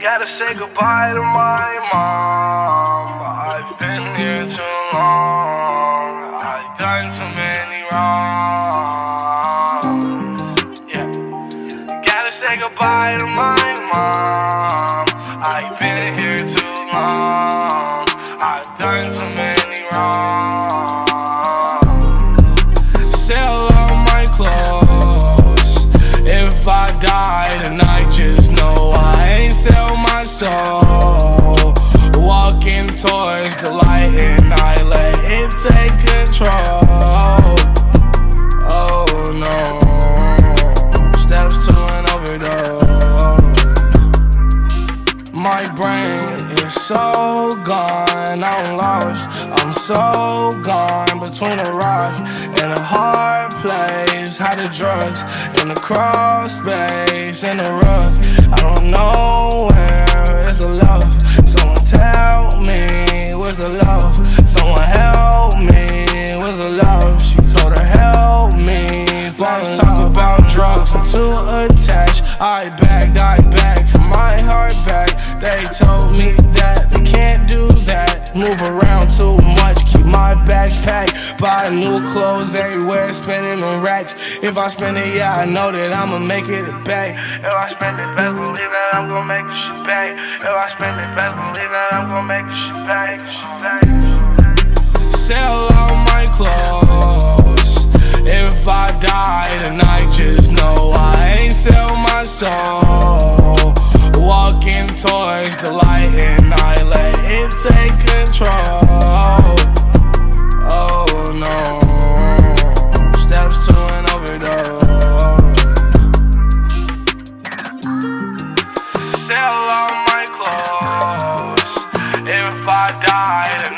Gotta say goodbye to my mom. I've been here too long. I've done too many wrongs. Yeah. Gotta say goodbye to my mom. I've been here too long. I've done too many wrongs. Sell all my clothes. If I die tonight, just know I ain't sell my soul. Walking towards the light and I let it take control. Oh no, steps to an overdose. My brain is so gone, I'm lost. I'm so gone between a rock and a hard place. How the drugs in the crawl space in the rug. I don't know where is the love. Someone tell me where's the love. Someone help me, where's the love. She told her help me. Let's talk about drugs, I'm too attached. I begged for my heart back. They told me that they can't do that. Move around too much, keep my bags packed. Buy new clothes everywhere, spending on racks. If I spend it, yeah, I know that I'ma make it back. If I spend it, best believe that I'm gonna make the shit back. If I spend it, best believe that I'm gonna make the shit back. Sell all my clothes. If I die tonight, just know I ain't sell my soul. Walking towards the light and I let it take control. Oh no, steps to an overdose. Sell all my clothes. If I die tonight,